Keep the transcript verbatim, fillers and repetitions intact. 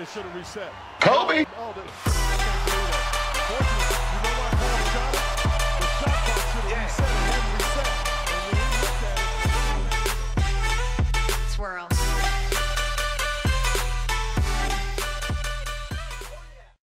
should have reset. Kobe. Oh, the, I can't believe that. Fortunately,